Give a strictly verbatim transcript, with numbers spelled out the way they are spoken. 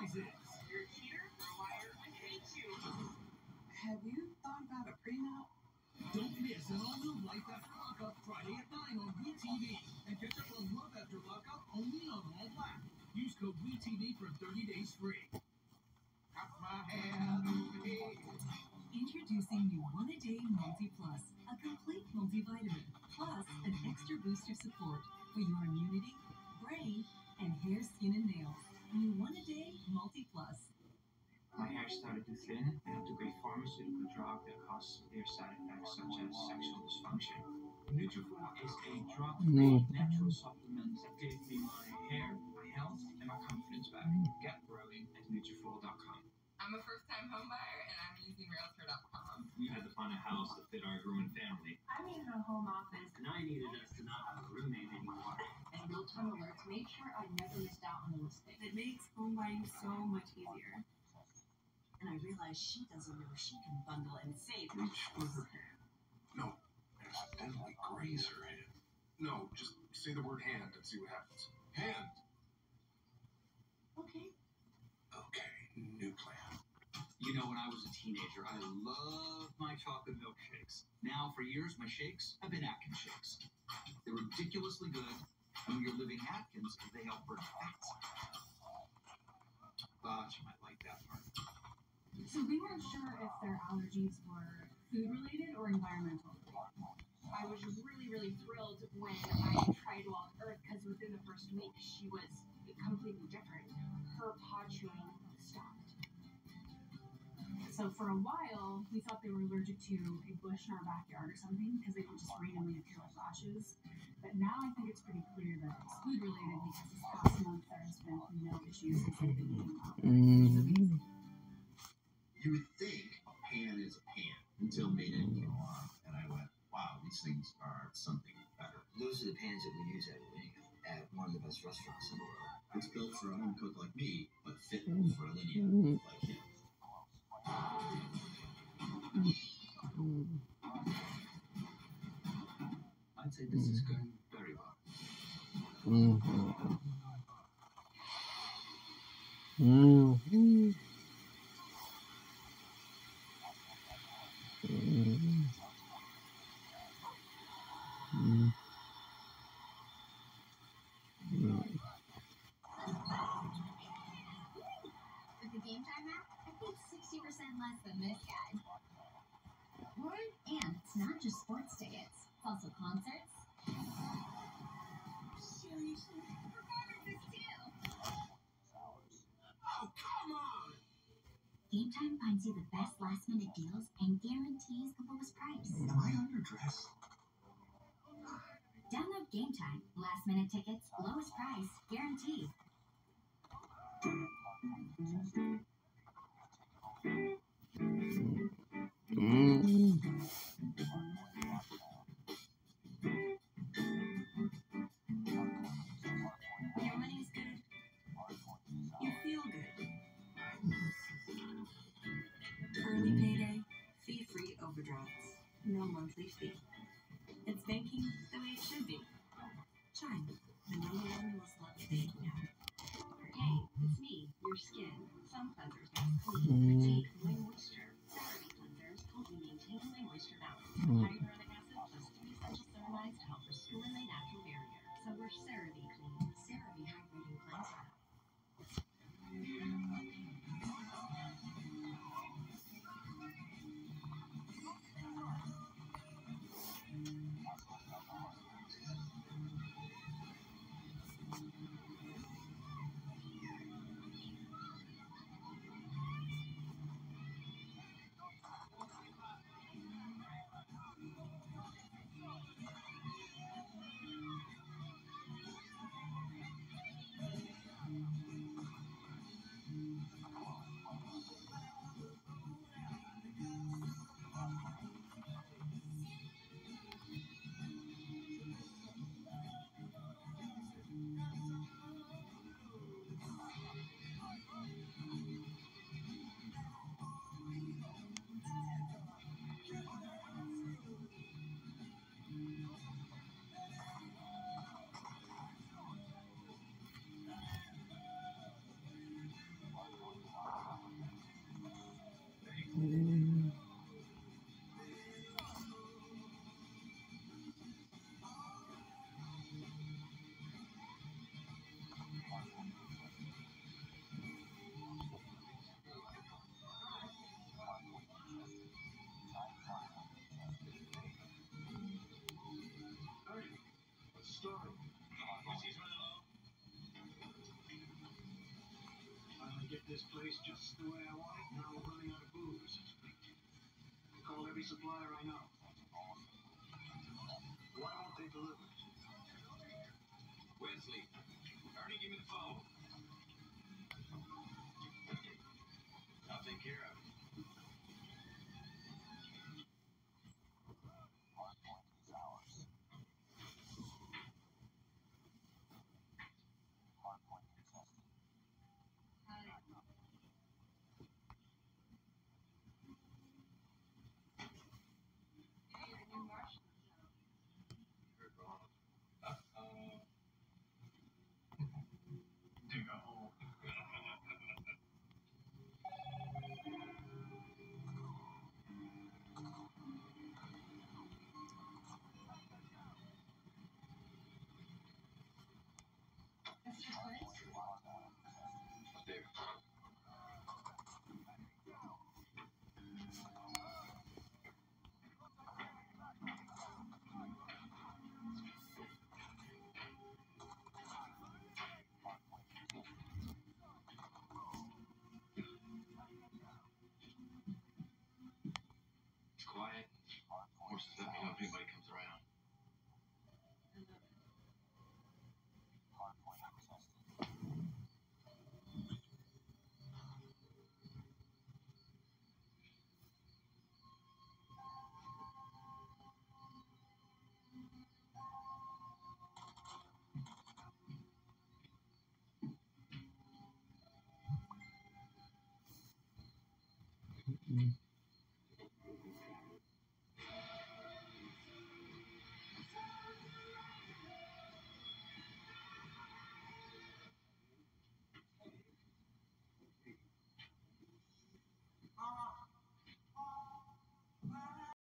prizes. You're a cheater, a liar, I hate you. Have you thought about a prenup? Don't miss an all-new Life After Lockup Friday at nine on W T V. And catch up on Love After Lockup only on All Black. Use code W T V for thirty days free. Got my hand over here. Introducing new One A Day Multi Plus, a complete multivitamin, plus an extra boost of support for your immunity, brain, and hair, skin, and nails. New One A Day Multi Plus. My hair started to thin, and I took a pharmaceutical drug that caused severe side effects such as sexual dysfunction. Nutrafol is a drug-free natural supplement that gave me my hair, my health, and my confidence back. Get growing at Nutrafol dot com. I'm a first-time home buyer, and I'm using realtor dot com. We had to find a house that fit our growing family. I needed a home office, And I needed us to not have a roommate anymore. and real-time alerts made sure I never missed out on a listing. It makes home buying so much easier. And I realize she doesn't know she can bundle and save. Reach for her hand. No, accidentally graze her hand. No, just say the word hand and see what happens. Hand. Okay. Okay, new plan. You know, when I was a teenager, I loved my chocolate milkshakes. Now, for years, my shakes have been Atkins shakes. They're ridiculously good, and when you're living Atkins, they help burn fat. Thought you might like that part. So we weren't sure if their allergies were food-related or environmental. I was really, really thrilled when I tried Wild Earth because within the first week she was completely different. Her paw chewing stopped. So for a while, we thought they were allergic to a bush in our backyard or something because they would just randomly appear like rashes. But now I think it's pretty clear that it's food-related because this past month there has been no issues since they've been eating out. Mm-hmm. You would think a pan is a pan until Made In came along, and I went, wow, these things are something better. Those are the pans that we use at Alinea, at one of the best restaurants in the world. It's built for a home cook like me, but fit for a linear like him. I'd say this is going very well. Mm-hmm. Mm-hmm. Mm-hmm. With the Game Time app, I paid sixty percent less than this guy. What? And it's not just sports tickets, it's also concerts. Seriously? Performances too! Oh, come on! Game Time finds you the best last minute deals and guarantees the lowest price. Am I underdressed? Download Game Time. Last minute tickets, lowest price, guaranteed. Mm-hmm. Your money's good. You feel good. Early payday, fee-free overdrafts, no monthly fee. It's banking the way it should be. Chime, the number one most loved bank now. Hey, it's me, your skin. Some cleansers make clean, fatigue, away moisture. CeraVe cleansers help you maintain my moisture balance. Hyaluronic acid plus three essential ceramides to help restore my natural barrier. So we're CeraVe clean. CeraVe hydrating cleanser. this place just the way I want it. Now we're running out of booze. I called every supplier I know. Why won't they deliver? Wesley, Ernie, give me the phone. I'll take care of it. Dig a hole. There. It's quiet. Horses let me know if anybody comes around. Mm.